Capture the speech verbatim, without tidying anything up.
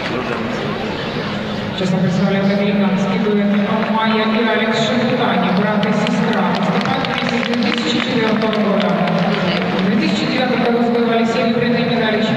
Сейчас мы представляем американский дуэт Майя и Алекс Шахутани, брат и сестра. Выступали вместе с две тысячи четвёртого года. В две тысячи девятом году завоевали серебряные медали